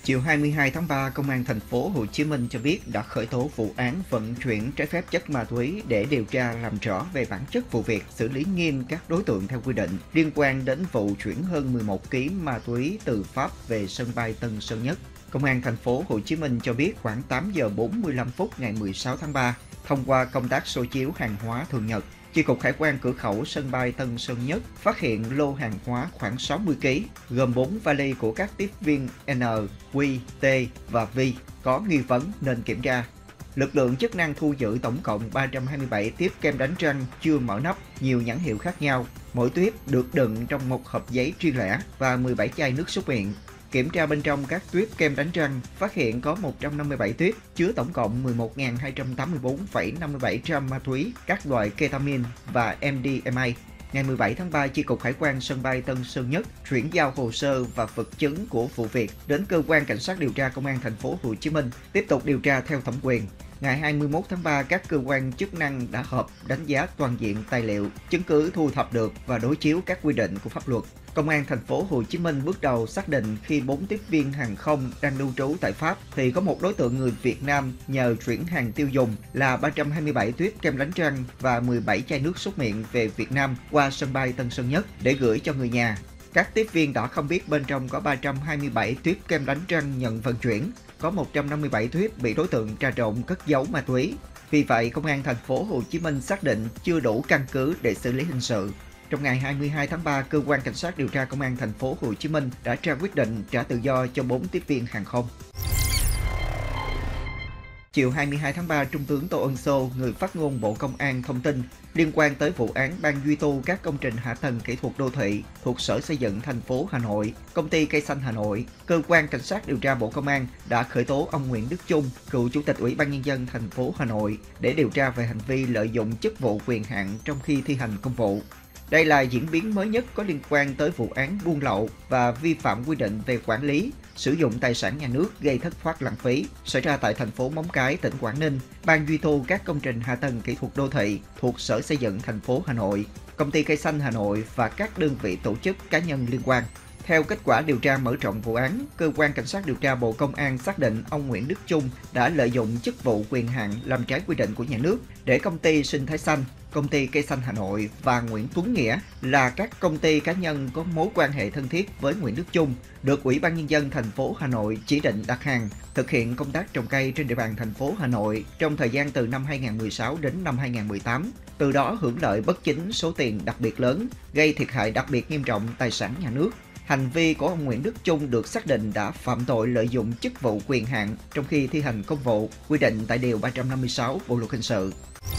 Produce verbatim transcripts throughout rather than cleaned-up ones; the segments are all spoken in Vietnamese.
Chiều hai mươi hai tháng ba, Công an thành phố Hồ Chí Minh cho biết đã khởi tố vụ án vận chuyển trái phép chất ma túy để điều tra làm rõ về bản chất vụ việc, xử lý nghiêm các đối tượng theo quy định liên quan đến vụ chuyển hơn mười một ki lô gam ma túy từ Pháp về sân bay Tân Sơn Nhất. Công an thành phố Hồ Chí Minh cho biết khoảng tám giờ bốn mươi lăm phút ngày mười sáu tháng ba, thông qua công tác soi chiếu hàng hóa thường nhật, Chi cục Hải quan cửa khẩu sân bay Tân Sơn Nhất phát hiện lô hàng hóa khoảng sáu mươi ki lô gam, gồm bốn vali của các tiếp viên N, Q, T và V có nghi vấn nên kiểm tra. Lực lượng chức năng thu giữ tổng cộng ba trăm hai mươi bảy tiếp kem đánh răng chưa mở nắp, nhiều nhãn hiệu khác nhau. Mỗi tuyếp được đựng trong một hộp giấy riêng lẻ và mười bảy chai nước súc miệng. Kiểm tra bên trong các tuyếp kem đánh răng, phát hiện có một trăm năm mươi bảy tuyếp chứa tổng cộng mười một nghìn hai trăm tám mươi tư phẩy năm mươi bảy gam ma túy, các loại ketamin và M D M A. Ngày mười bảy tháng ba, Chi cục Hải quan sân bay Tân Sơn Nhất chuyển giao hồ sơ và vật chứng của vụ việc đến cơ quan cảnh sát điều tra Công an thành phố Hồ Chí Minh tiếp tục điều tra theo thẩm quyền. Ngày hai mươi mốt tháng ba, các cơ quan chức năng đã họp đánh giá toàn diện tài liệu, chứng cứ thu thập được và đối chiếu các quy định của pháp luật. Công an thành phố Hồ Chí Minh bước đầu xác định khi bốn tiếp viên hàng không đang lưu trú tại Pháp thì có một đối tượng người Việt Nam nhờ chuyển hàng tiêu dùng là ba trăm hai mươi bảy tuyếp kem đánh răng và mười bảy chai nước súc miệng về Việt Nam qua sân bay Tân Sơn Nhất để gửi cho người nhà. Các tiếp viên đã không biết bên trong có ba trăm hai mươi bảy tuyếp kem đánh răng nhận vận chuyển, có một trăm năm mươi bảy tuyếp bị đối tượng trà trộn cất giấu ma túy. Vì vậy, Công an thành phố Hồ Chí Minh xác định chưa đủ căn cứ để xử lý hình sự. Trong ngày hai mươi hai tháng ba, cơ quan cảnh sát điều tra Công an thành phố Hồ Chí Minh đã ra quyết định trả tự do cho bốn tiếp viên hàng không. Chiều hai mươi hai tháng ba, Trung tướng Tô Ân Sô, người phát ngôn Bộ Công an thông tin liên quan tới vụ án ban duy tu các công trình hạ tầng kỹ thuật đô thị thuộc Sở Xây dựng thành phố Hà Nội, Công ty Cây xanh Hà Nội, cơ quan cảnh sát điều tra Bộ Công an đã khởi tố ông Nguyễn Đức Chung, cựu Chủ tịch Ủy ban Nhân dân thành phố Hà Nội để điều tra về hành vi lợi dụng chức vụ quyền hạn trong khi thi hành công vụ. Đây là diễn biến mới nhất có liên quan tới vụ án buôn lậu và vi phạm quy định về quản lý, sử dụng tài sản nhà nước gây thất thoát lãng phí xảy ra tại thành phố Móng Cái, tỉnh Quảng Ninh, ban duy tu các công trình hạ tầng kỹ thuật đô thị thuộc Sở Xây dựng thành phố Hà Nội, Công ty Cây xanh Hà Nội và các đơn vị tổ chức cá nhân liên quan. Theo kết quả điều tra mở rộng vụ án, cơ quan cảnh sát điều tra Bộ Công an xác định ông Nguyễn Đức Chung đã lợi dụng chức vụ quyền hạn làm trái quy định của nhà nước để công ty Sinh Thái Xanh, Công ty Cây xanh Hà Nội và Nguyễn Tuấn Nghĩa là các công ty cá nhân có mối quan hệ thân thiết với Nguyễn Đức Chung, được Ủy ban Nhân dân thành phố Hà Nội chỉ định đặt hàng, thực hiện công tác trồng cây trên địa bàn thành phố Hà Nội trong thời gian từ năm hai nghìn không trăm mười sáu đến năm hai nghìn không trăm mười tám, từ đó hưởng lợi bất chính số tiền đặc biệt lớn, gây thiệt hại đặc biệt nghiêm trọng tài sản nhà nước. Hành vi của ông Nguyễn Đức Chung được xác định đã phạm tội lợi dụng chức vụ quyền hạn trong khi thi hành công vụ, quy định tại Điều ba trăm năm mươi sáu Bộ Luật Hình sự.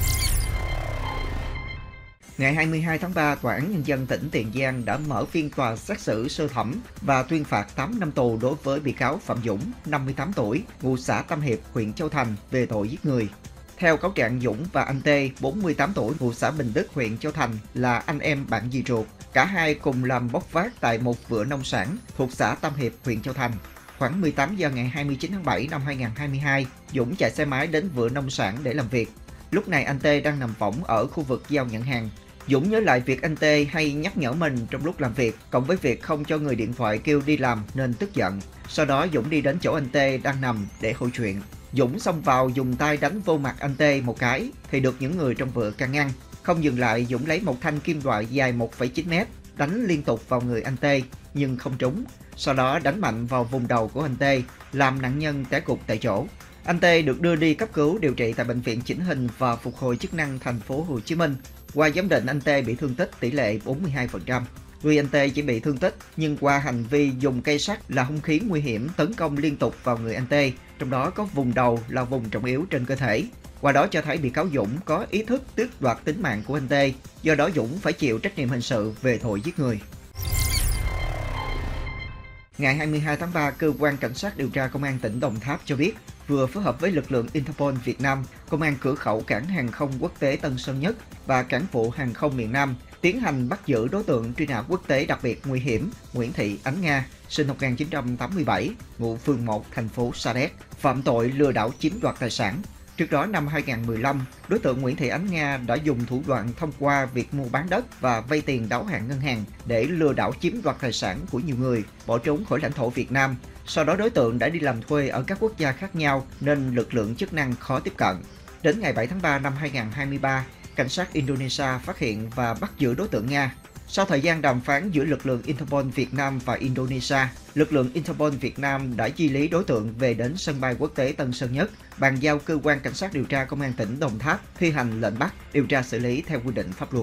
Ngày hai mươi hai tháng ba, Tòa án Nhân dân tỉnh Tiền Giang đã mở phiên tòa xét xử sơ thẩm và tuyên phạt tám năm tù đối với bị cáo Phạm Dũng, năm mươi tám tuổi, ngụ xã Tam Hiệp, huyện Châu Thành về tội giết người. Theo cáo trạng, Dũng và anh T, bốn mươi tám tuổi, ngụ xã Bình Đức, huyện Châu Thành là anh em bạn dì ruột. Cả hai cùng làm bốc vác tại một vựa nông sản thuộc xã Tam Hiệp, huyện Châu Thành. Khoảng mười tám giờ ngày hai mươi chín tháng bảy năm hai nghìn không trăm hai mươi hai, Dũng chạy xe máy đến vựa nông sản để làm việc. Lúc này anh T đang nằm võng ở khu vực giao nhận hàng. Dũng nhớ lại việc anh T hay nhắc nhở mình trong lúc làm việc, cộng với việc không cho người điện thoại kêu đi làm nên tức giận. Sau đó Dũng đi đến chỗ anh T đang nằm để hỏi chuyện. Dũng xông vào dùng tay đánh vô mặt anh T một cái thì được những người trong vựa can ngăn. Không dừng lại, Dũng lấy một thanh kim loại dài một phẩy chín mét đánh liên tục vào người anh T nhưng không trúng. Sau đó đánh mạnh vào vùng đầu của anh T, làm nạn nhân té gục tại chỗ. Anh T được đưa đi cấp cứu điều trị tại Bệnh viện Chỉnh hình và Phục hồi chức năng thành phố Hồ Chí Minh. Qua giám định, anh T bị thương tích tỷ lệ bốn mươi hai phần trăm. Tuy anh T chỉ bị thương tích nhưng qua hành vi dùng cây sắt là hung khí nguy hiểm tấn công liên tục vào người anh T, trong đó có vùng đầu là vùng trọng yếu trên cơ thể. Qua đó cho thấy bị cáo Dũng có ý thức tước đoạt tính mạng của anh T, do đó Dũng phải chịu trách nhiệm hình sự về tội giết người. Ngày hai mươi hai tháng ba, Cơ quan Cảnh sát điều tra Công an tỉnh Đồng Tháp cho biết vừa phối hợp với lực lượng Interpol Việt Nam, Công an cửa khẩu cảng hàng không quốc tế Tân Sơn Nhất và cảng vụ hàng không miền Nam tiến hành bắt giữ đối tượng truy nã quốc tế đặc biệt nguy hiểm Nguyễn Thị Ánh Nga, sinh năm một nghìn chín trăm tám mươi bảy, ngụ phường một, thành phố Sa Đéc, phạm tội lừa đảo chiếm đoạt tài sản. Trước đó năm hai nghìn không trăm mười lăm, đối tượng Nguyễn Thị Ánh Nga đã dùng thủ đoạn thông qua việc mua bán đất và vay tiền đáo hạn ngân hàng để lừa đảo chiếm đoạt tài sản của nhiều người, bỏ trốn khỏi lãnh thổ Việt Nam. Sau đó đối tượng đã đi làm thuê ở các quốc gia khác nhau nên lực lượng chức năng khó tiếp cận. Đến ngày bảy tháng ba năm hai nghìn không trăm hai mươi ba, cảnh sát Indonesia phát hiện và bắt giữ đối tượng Nga. Sau thời gian đàm phán giữa lực lượng Interpol Việt Nam và Indonesia, lực lượng Interpol Việt Nam đã di lý đối tượng về đến sân bay quốc tế Tân Sơn Nhất, bàn giao cơ quan cảnh sát điều tra công an tỉnh Đồng Tháp thi hành lệnh bắt, điều tra xử lý theo quy định pháp luật.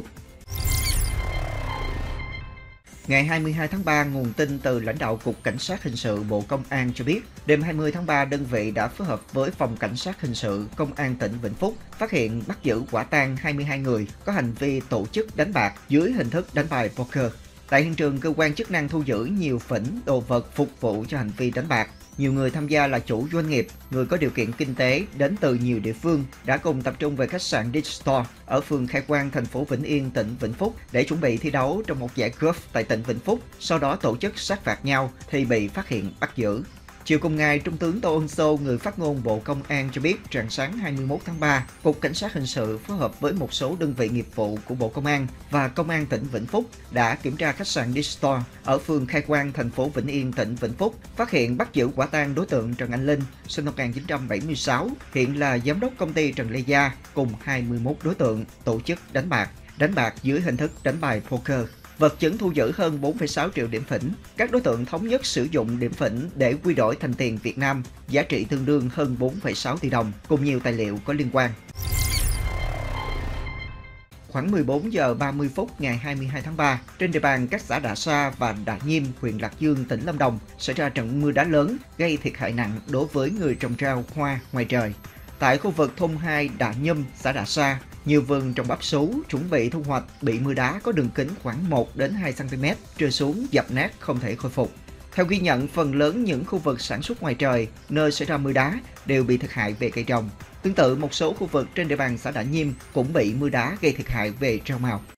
Ngày hai mươi hai tháng ba, nguồn tin từ lãnh đạo Cục Cảnh sát Hình sự Bộ Công an cho biết, đêm hai mươi tháng ba, đơn vị đã phối hợp với Phòng Cảnh sát Hình sự Công an tỉnh Vĩnh Phúc phát hiện bắt giữ quả tang hai mươi hai người có hành vi tổ chức đánh bạc dưới hình thức đánh bài poker. Tại hiện trường, cơ quan chức năng thu giữ nhiều phỉnh, đồ vật phục vụ cho hành vi đánh bạc. Nhiều người tham gia là chủ doanh nghiệp, người có điều kiện kinh tế đến từ nhiều địa phương đã cùng tập trung về khách sạn Digital ở phường Khai Quang, thành phố Vĩnh Yên, tỉnh Vĩnh Phúc để chuẩn bị thi đấu trong một giải golf tại tỉnh Vĩnh Phúc. Sau đó tổ chức sát phạt nhau thì bị phát hiện bắt giữ. Chiều cùng ngày, Trung tướng Tô Ân Sô, người phát ngôn Bộ Công an cho biết, rạng sáng hai mươi mốt tháng ba, Cục Cảnh sát Hình sự phối hợp với một số đơn vị nghiệp vụ của Bộ Công an và Công an tỉnh Vĩnh Phúc đã kiểm tra khách sạn Digital ở phường Khai Quang, thành phố Vĩnh Yên, tỉnh Vĩnh Phúc, phát hiện bắt giữ quả tang đối tượng Trần Anh Linh, sinh năm một nghìn chín trăm bảy mươi sáu, hiện là giám đốc công ty Trần Lê Gia, cùng hai mươi mốt đối tượng tổ chức đánh bạc, đánh bạc dưới hình thức đánh bài poker. Vật chứng thu giữ hơn bốn phẩy sáu triệu điểm phỉnh. Các đối tượng thống nhất sử dụng điểm phỉnh để quy đổi thành tiền Việt Nam, giá trị tương đương hơn bốn phẩy sáu tỷ đồng, cùng nhiều tài liệu có liên quan. Khoảng mười bốn giờ ba mươi phút ngày hai mươi hai tháng ba, trên địa bàn các xã Đạ Sa và Đạ Nhiêm, huyện Lạc Dương, tỉnh Lâm Đồng xảy ra trận mưa đá lớn gây thiệt hại nặng đối với người trồng rau hoa ngoài trời. Tại khu vực thôn hai Đạ Nhiêm, xã Đạ Sa, nhiều vườn trồng bắp sú chuẩn bị thu hoạch bị mưa đá có đường kính khoảng một đến hai xăng ti mét trượt xuống dập nát không thể khôi phục. Theo ghi nhận, phần lớn những khu vực sản xuất ngoài trời nơi xảy ra mưa đá đều bị thiệt hại về cây trồng. Tương tự, một số khu vực trên địa bàn xã Đạ Nhiêm cũng bị mưa đá gây thiệt hại về rau màu.